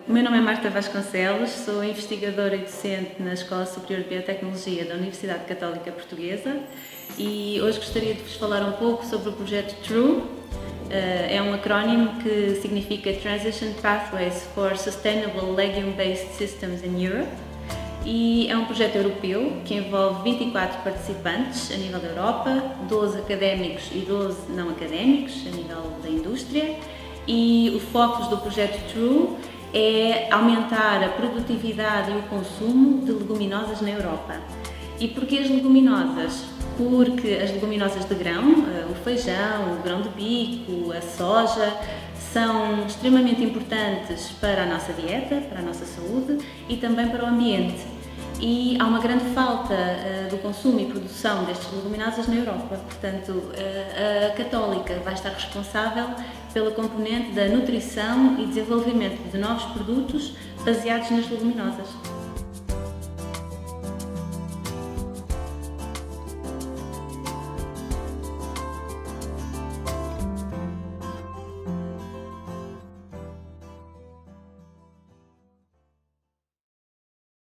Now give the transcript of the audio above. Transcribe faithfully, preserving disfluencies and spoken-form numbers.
O meu nome é Marta Vasconcelos, sou investigadora e docente na Escola Superior de Biotecnologia da Universidade Católica Portuguesa e hoje gostaria de vos falar um pouco sobre o projeto TRUE. É um acrónimo que significa Transition Pathways for Sustainable Legume-Based Systems in Europe e é um projeto europeu que envolve vinte e quatro participantes a nível da Europa, doze académicos e doze não académicos a nível da indústria, e o foco do projeto TRUE é aumentar a produtividade e o consumo de leguminosas na Europa. E porquê as leguminosas? Porque as leguminosas de grão, o feijão, o grão de bico, a soja, são extremamente importantes para a nossa dieta, para a nossa saúde e também para o ambiente. E há uma grande falta uh, do consumo e produção destas leguminosas na Europa. Portanto, uh, a Católica vai estar responsável pela componente da nutrição e desenvolvimento de novos produtos baseados nas leguminosas.